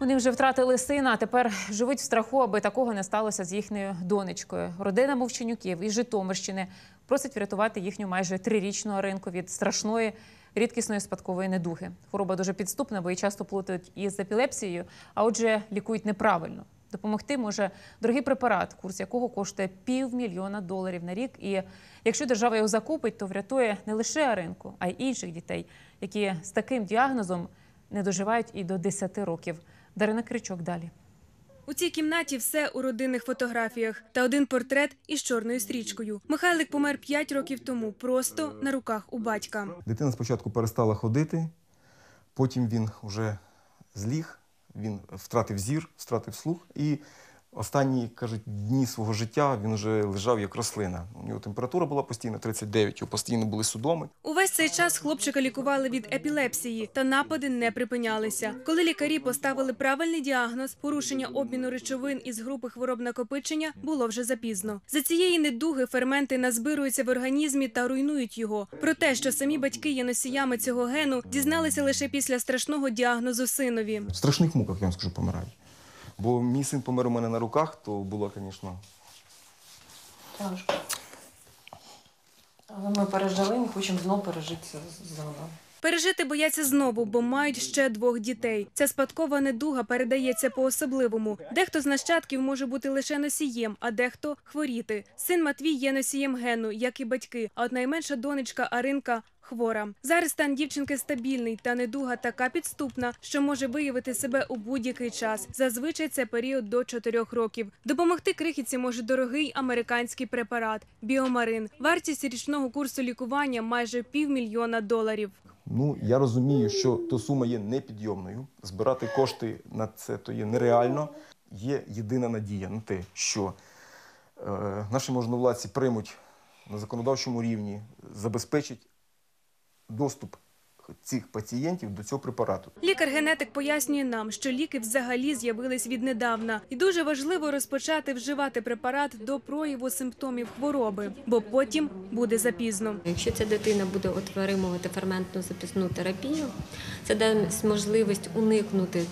Вони вже втратили сина, а тепер живуть в страху, аби такого не сталося з їхньою донечкою. Родина Мовчанюків із Житомирщини просить врятувати їхню майже 3-річну Аринку від страшної рідкісної спадкової недуги. Хвороба дуже підступна, бо її часто плутають із епілепсією, а отже лікують неправильно. Допомогти може дорогий препарат, курс якого коштує $500 000 на рік. І якщо держава його закупить, то врятує не лише Аринку, а й інших дітей, які з таким діагнозом не доживають і до 10 років. Дарина Кричок далі. У цій кімнаті все у родинних фотографіях та один портрет із чорною стрічкою. Михайлик помер 5 років тому, просто на руках у батька. Дитина спочатку перестала ходити, потім він вже зліг, він втратив зір, втратив слух. І останні, кажуть, дні свого життя він вже лежав як рослина. У нього температура була постійно 39, постійно були судоми. Увесь цей час хлопчика лікували від епілепсії, та напади не припинялися. Коли лікарі поставили правильний діагноз – порушення обміну речовин із групи хвороб накопичення, було вже запізно. За цієї недуги ферменти назбируються в організмі та руйнують його. Про те, що самі батьки є носіями цього гену, дізналися лише після страшного діагнозу синові. В страшних муках, я вам скажу, помирають. Бо мій син помер у мене на руках, то було, звісно... Тяжко. Але ми пережили, не хочемо знову пережити це заново. Пережити бояться знову, бо мають ще 2 дітей. Ця спадкова недуга передається по-особливому. Дехто з нащадків може бути лише носієм, а дехто – хворіти. Син Матвій є носієм гену, як і батьки, а от найменша донечка Аринка – хвора. Зараз стан дівчинки стабільний, та недуга така підступна, що може виявити себе у будь-який час. Зазвичай це період до 4 років. Допомогти крихітці може дорогий американський препарат – біомарин. Вартість річного курсу лікування – майже $500 000. Ну, я розумію, що то сума є непідйомною. Збирати кошти на це то є нереально. Є єдина надія на те, що наші можновладці приймуть на законодавчому рівні, забезпечать доступ цих пацієнтів до цього препарату. Лікар-генетик пояснює нам, що ліки взагалі з'явились віднедавна. І дуже важливо розпочати вживати препарат до прояву симптомів хвороби, бо потім буде запізно. Якщо ця дитина буде отримувати ферментну записну терапію, це дасть можливість уникнути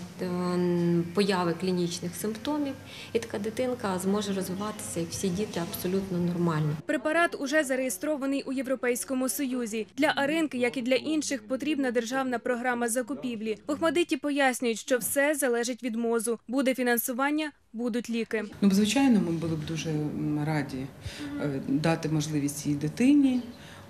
появи клінічних симптомів, і така дитинка зможе розвиватися, як всі діти, абсолютно нормально. Препарат уже зареєстрований у Європейському Союзі. Для Аринки, як і для інших, потрібна державна програма закупівлі. В Охмадиті пояснюють, що все залежить від МОЗу. Буде фінансування – будуть ліки. Ну, звичайно, ми були б дуже раді дати можливість цій дитині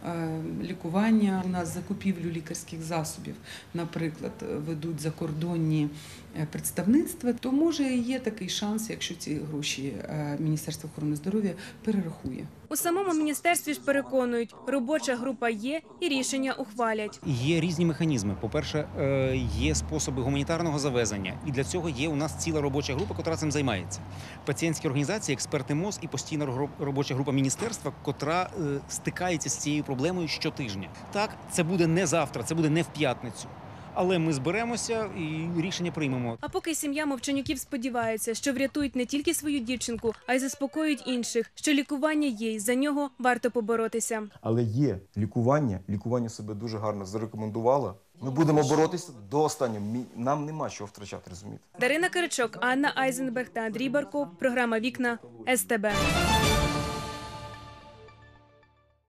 лікування. У нас закупівлю лікарських засобів, наприклад, ведуть закордонні представництва, то може є такий шанс, якщо ці гроші Міністерство охорони здоров'я перерахує. У самому міністерстві ж переконують, робоча група є і рішення ухвалять. Є різні механізми. По-перше, є способи гуманітарного завезення. І для цього є у нас ціла робоча група, яка цим займається. Пацієнтські організації, експерти МОЗ і постійна робоча група міністерства, котра стикається з цією проблемою щотижня. Так, це буде не завтра, це буде не в п'ятницю. Але ми зберемося і рішення приймемо. А поки сім'я Мовчанюків сподівається, що врятують не тільки свою дівчинку, а й заспокоюють інших, що лікування є, і за нього варто поборотися. Але є лікування себе дуже гарно зарекомендувало. Ми будемо боротися до останнього. Нам нема чого втрачати, розумієте? Дарина Кричок, Анна Айзенберг та Андрій Барков. Програма «Вікна» СТБ.